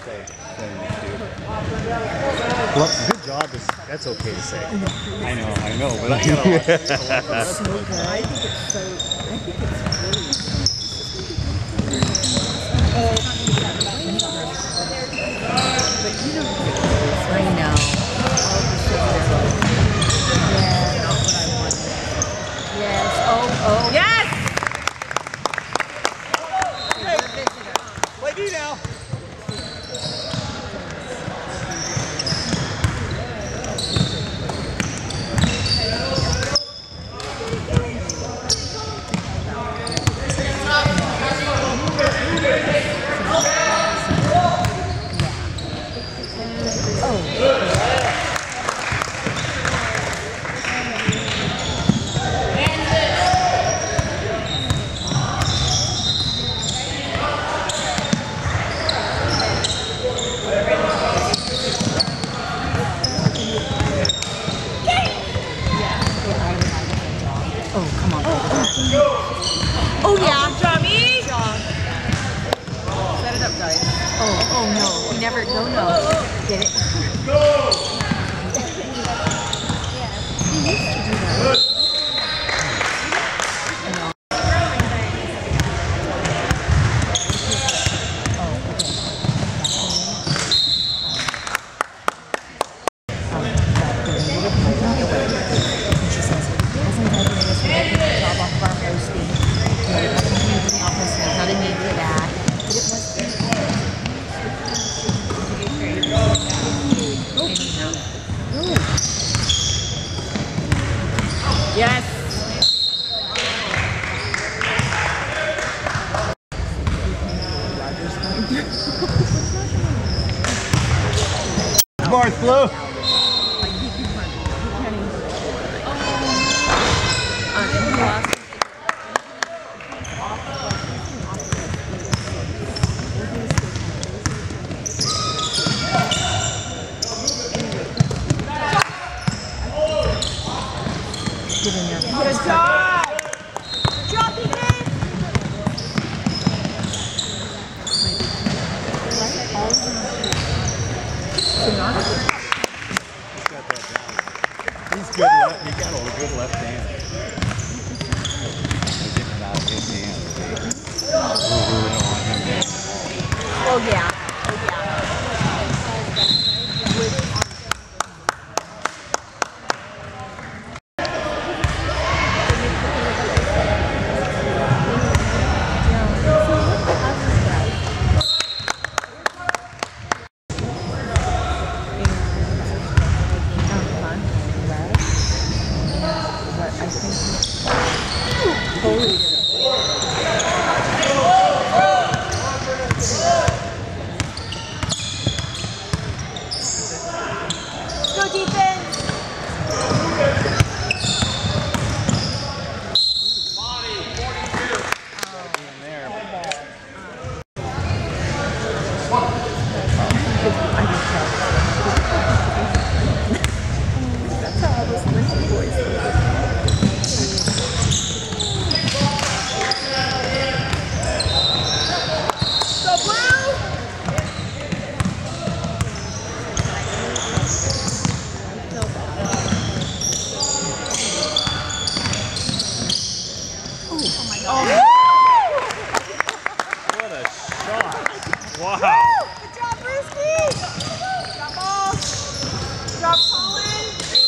say. Well, good job. That's okay to say. I know, but I gotta watch it. I think it's so. I think it's really. I know. Yes. Oh. Yes! Play D now. Oh yeah. Johnny! Set it up, guys. Oh no. We never. No. Get it. Go! He used to do that. Yes! Marth, Blue. Good job! Good job, Ethan! He's good left. He got a good left hand. He's getting out of his hand. Oh yeah. Go defense! That's how I was listening to boys. Go Blue! What a shot. Wow. Good job, Brewski! Good job, ball! Good job, Colin!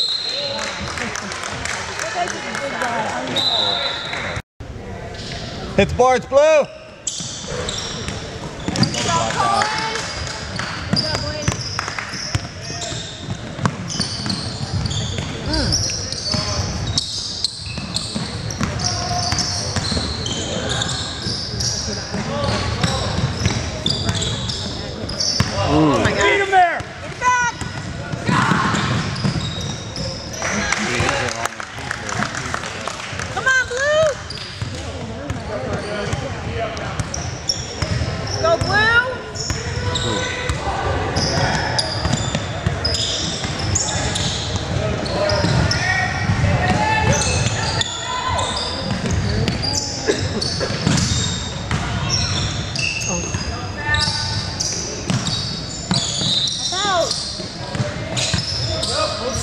It's Bart's Blue. Good job, Colin! Good job, Blaine! Oh my God. Beat him there! Get it back! Come on, Blue! Go, Blue!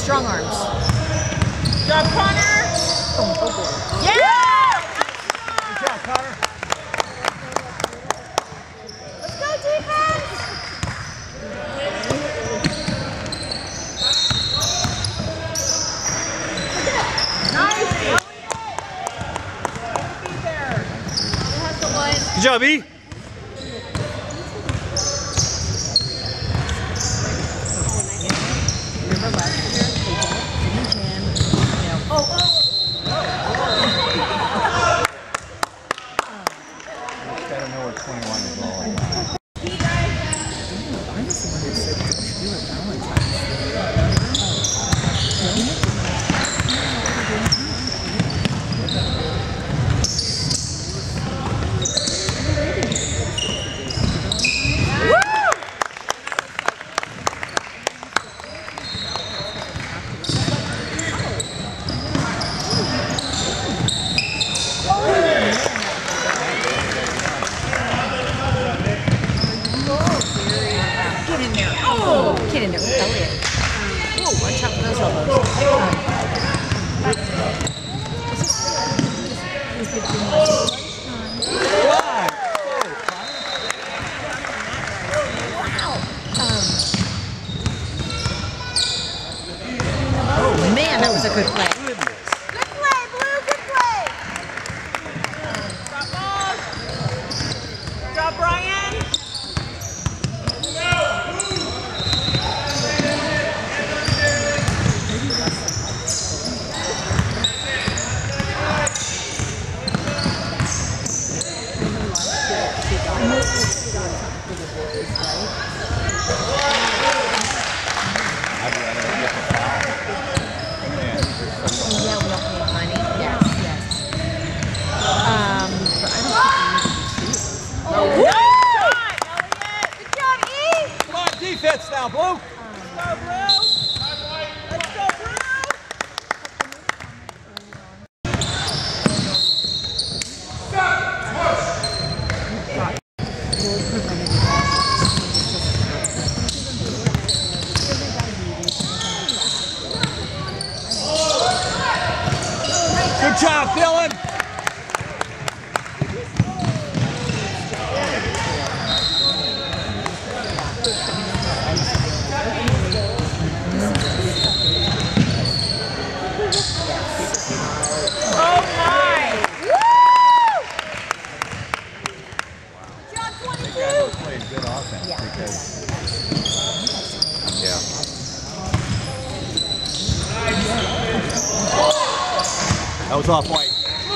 Strong arms. Job, Connor. Yeah! Good job, Connor. Let's go, defense! Nice! Be there. It has the line. Good job, E. Remember last year? Gotta know where 21 is rolling. Get in there, Elliot. Oh, watch out for those elbows. Oh man, that was a good play. Good play, Blue, good play! Drop ball! Drop Brian! Defense now, Blue. Let's go, Blue! Let's go, Blue! Good job, Dylan. Oh my! Woo! Job 22! Played good offense because, yeah. That was off white.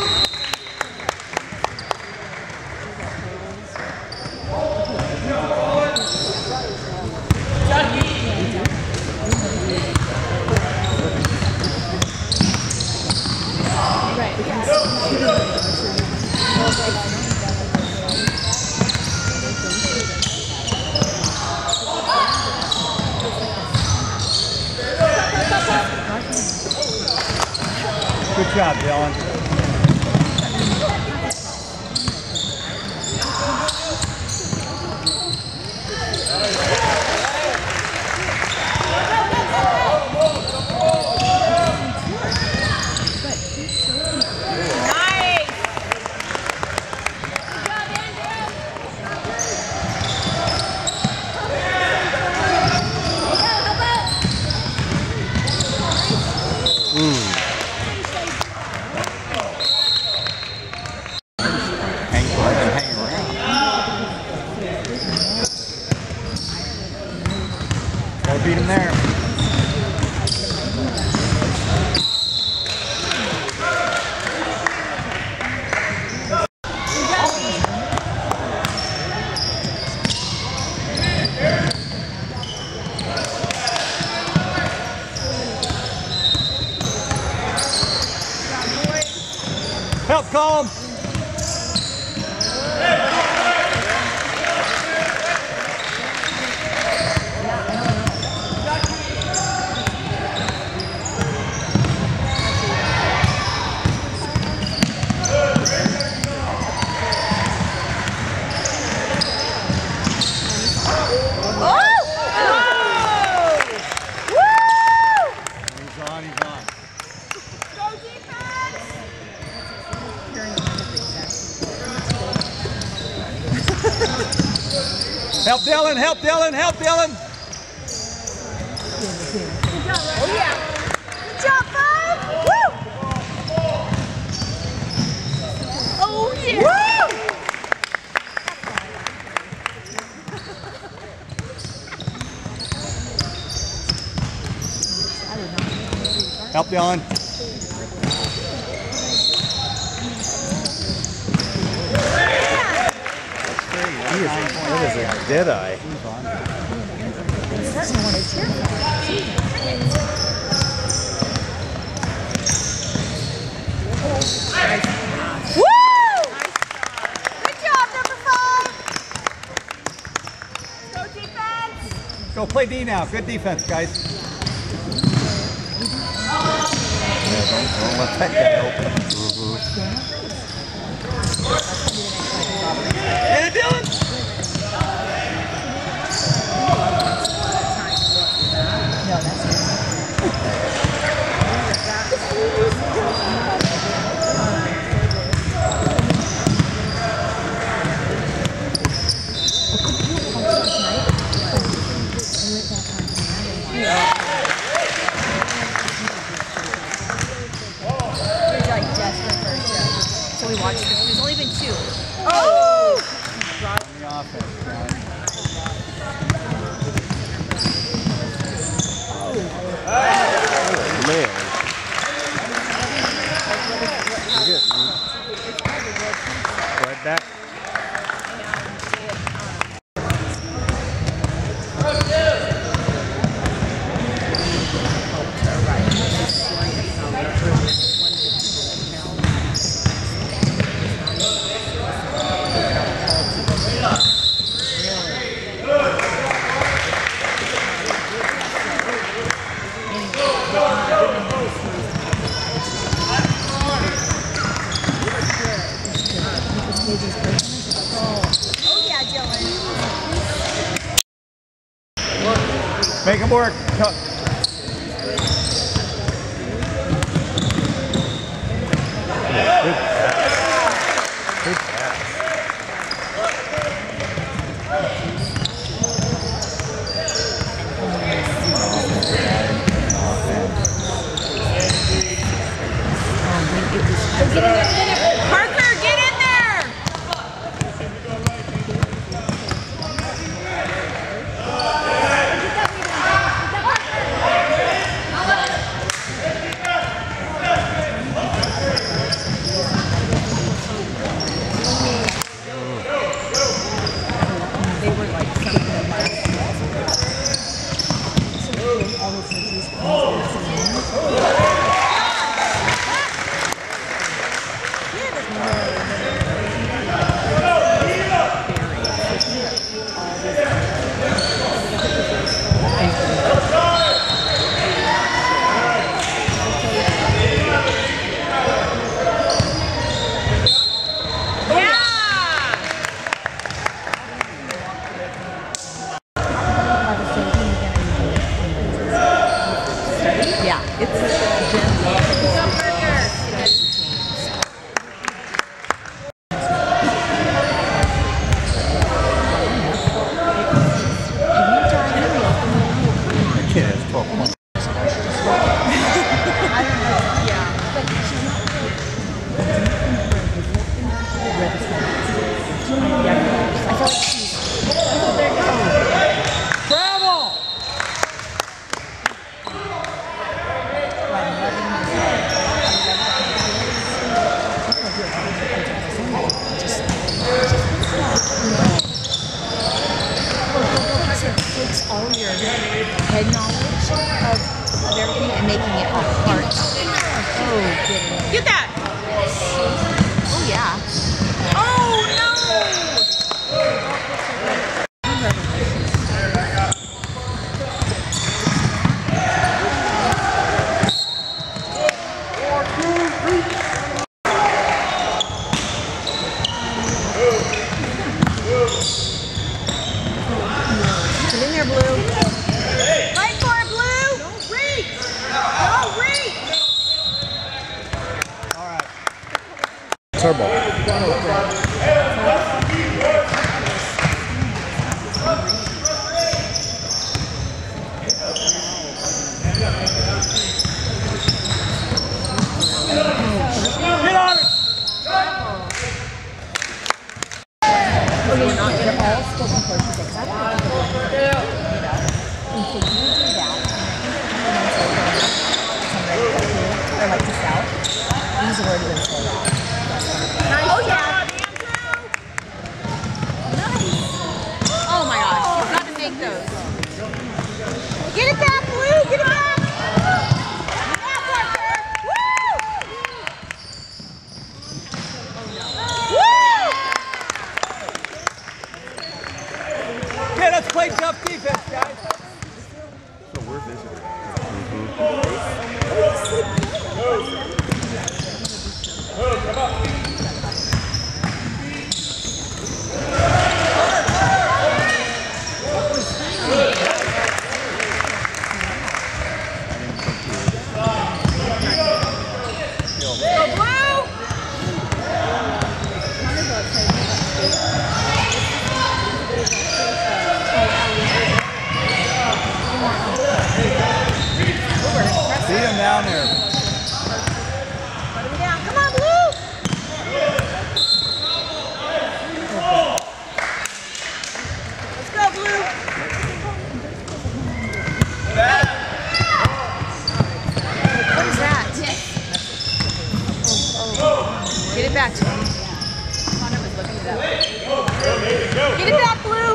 Good job, Dylan. Beat him there. Help call him. Help Dylan, help Dylan, help Dylan. Oh yeah. Good job, 5. Woo! Oh yeah. Woo! Help Dylan. What is it? Dead eye. Woo! Good job, number 5. Go defense. Go play D now. Good defense, guys. Yeah, don't let that guy open. Get it, Dylan. So we watched this. There's only been 2. Oh! The offense, guys. Man. Right back. Make him work. Good pass. Good pass. Parker, get in there! They were like something of my all those yeah, it's Kid has 12 points. takes all your head knowledge of everything and making it a heart. Oh, goodness. Get that! Oh, yeah. Oh, no! Get in there, Blue. Fight for it, Blue! Don't reach! Don't reach! They're all spoken for. She's like, I don't know what to do. And so you do that. And then so you're going to have some ready to cook or like to sell. These are already been sold out. Nice Oh, yeah. job, Andrew. Nice. Oh my gosh, you've got to make those. Get it back, Blue. Get it back. Yeah, Parker. Woo! Woo! Okay, let's play tough defense, guys. So we're visitors. See him down there. Put him down. Come on, Blue. Let's go, Blue. What is that? Get it back to me. Connor was looking it up. Get it back, Blue.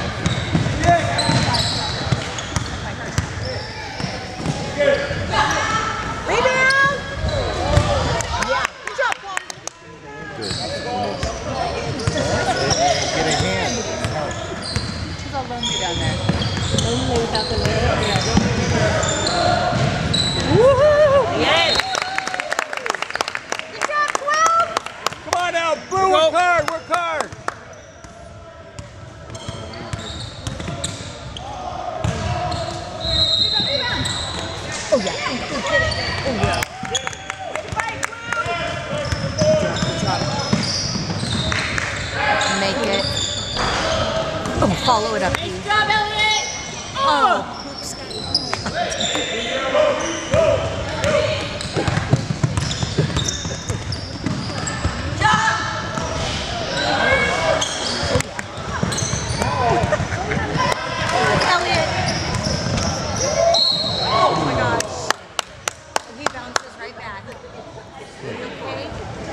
Rebound. Yeah. Good job, Paul. Get a hand. She's all lonely down there. Woohoo! Yes. Good job, 12. Come on now, Blue, work hard, work hard. Oh yeah. Oh yeah. Make it. Oh, follow it up, please. Good job, Elliot. Oh, oops. Elliot. Oh my gosh. He bounces right back. Okay.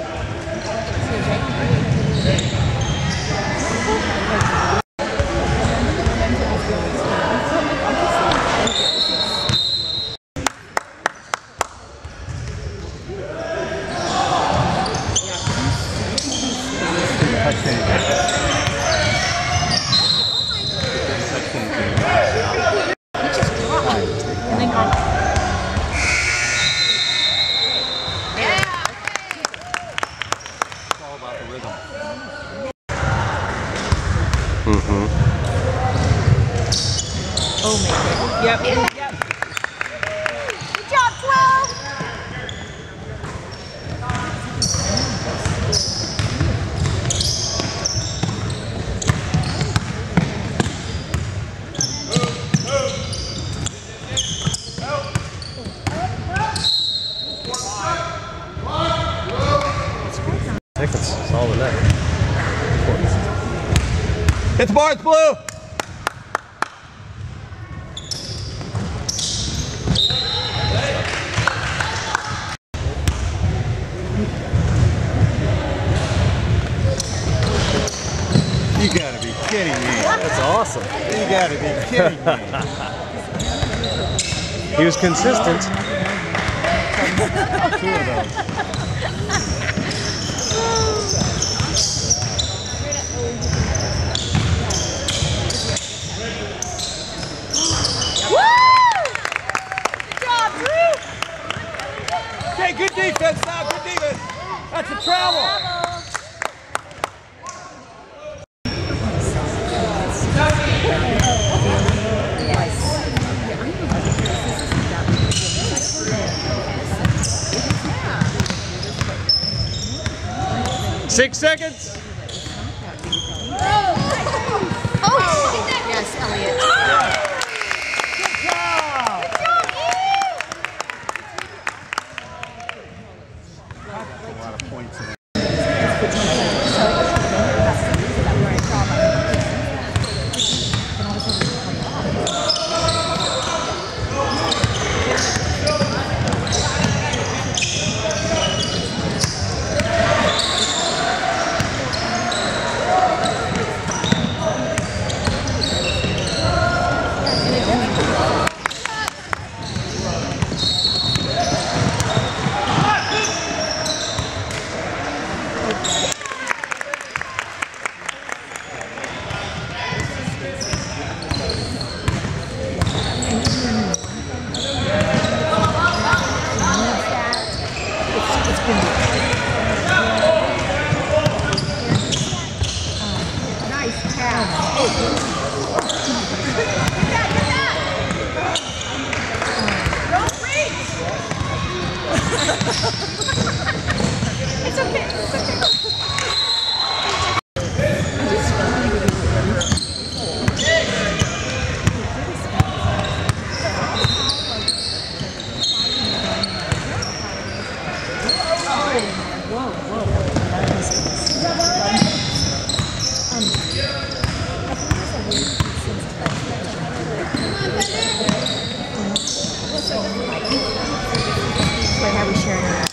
Oh, make it. Yep. Yep. Good job, 12. I think it's all the net. Hit the bar, it's Blue. You gotta be kidding me. That's awesome. You gotta be kidding me. He was consistent. Two of those. Good job, Drew. Okay, good defense now, good defense. That's a travel. Yeah. 6 seconds. Oh! Yes, Elliot. Good job. A lot of points in it. Don't reach! It's okay. It's okay. Wait, how are we sharing it?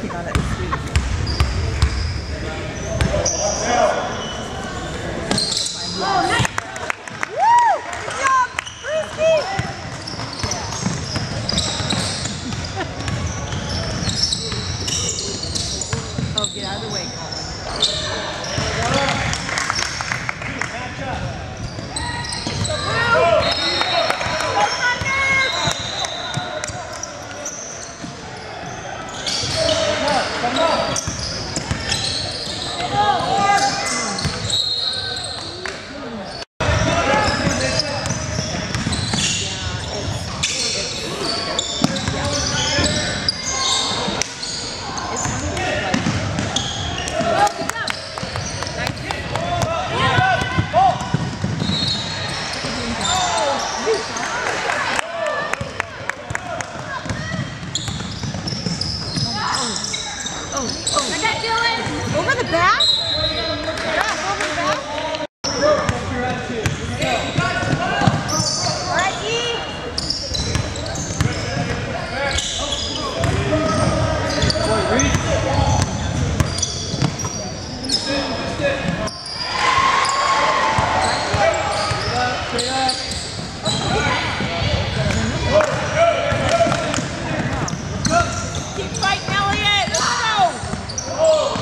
working on it this week. Oh, nice. Woo! Good job, Frisky. Oh, get out of the way, Colin. Over the back? Yeah, over the back. All right, E. Keep fighting, Elliot. Let's go.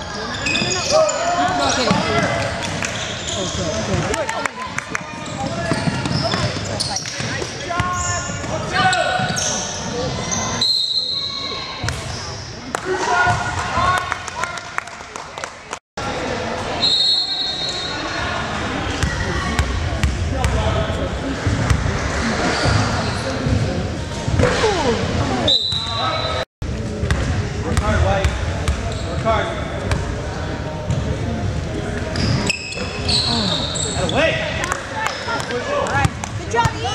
Good job, E.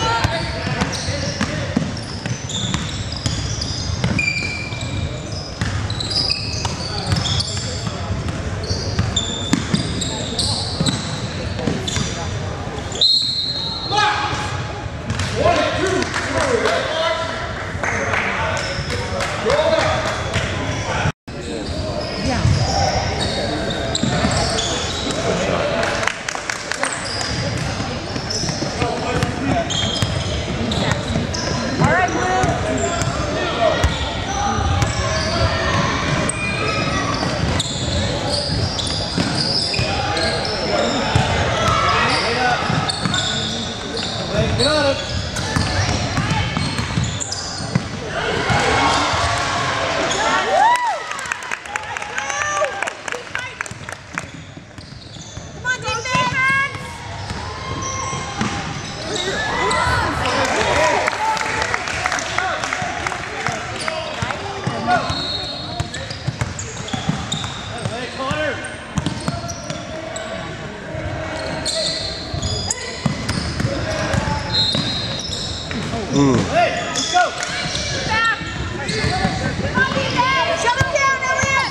Hey, let's go. Back. Come on, D-Dad. Shut him down, Elliot.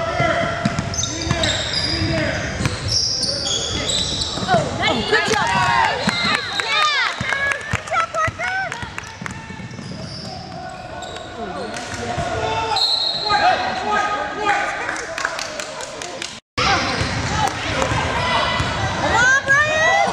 Oh, nice. Good job. Yeah. Good job, Parker. Come on, Brian.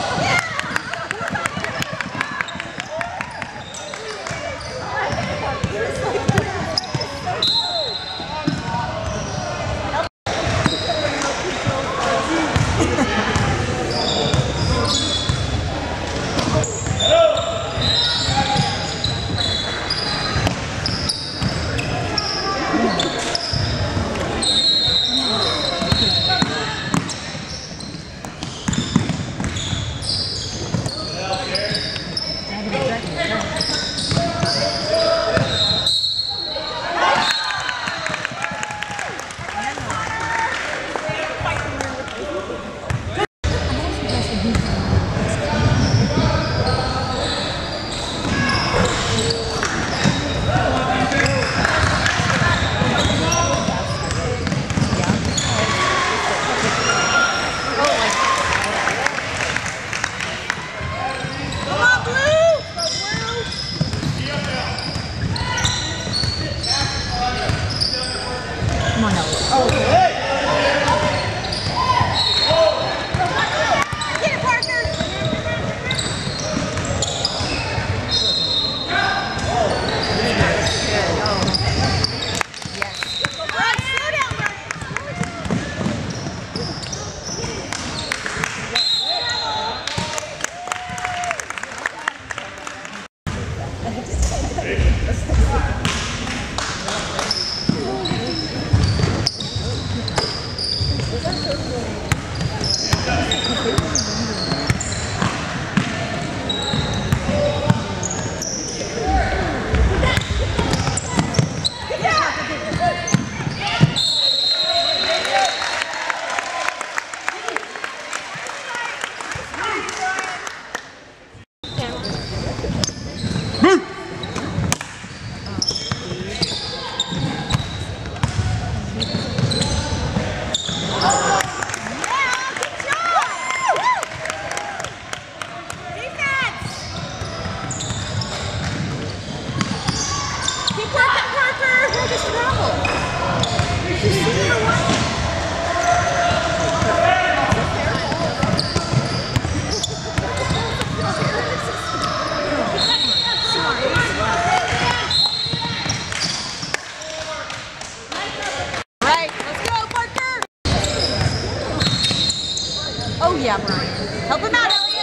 Oh yeah, Brian. Help him out, Elliot.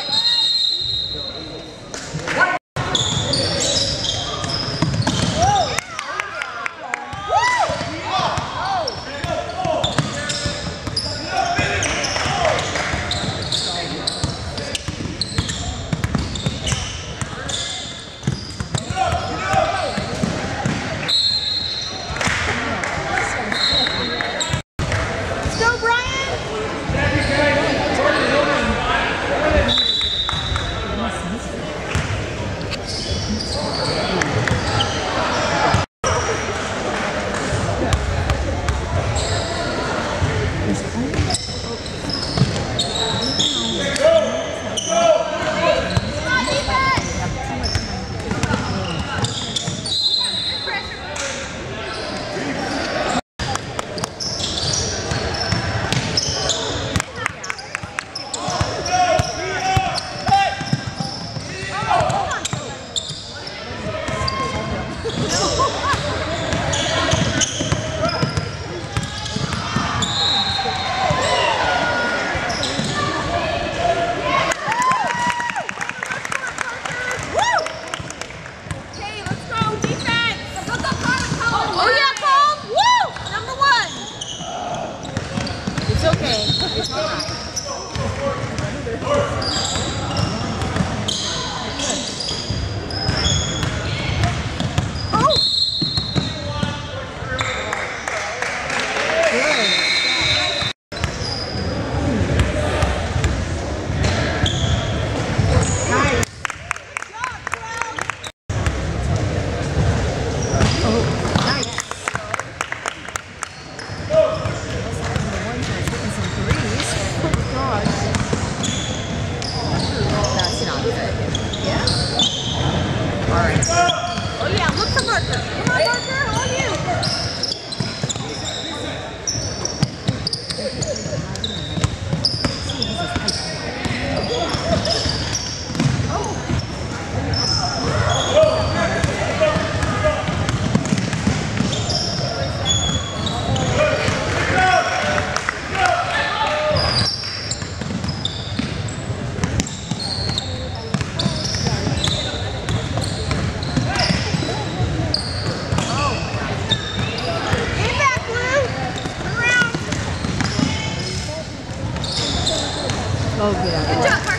It's okay. It's all right. Oh, good job, Parker.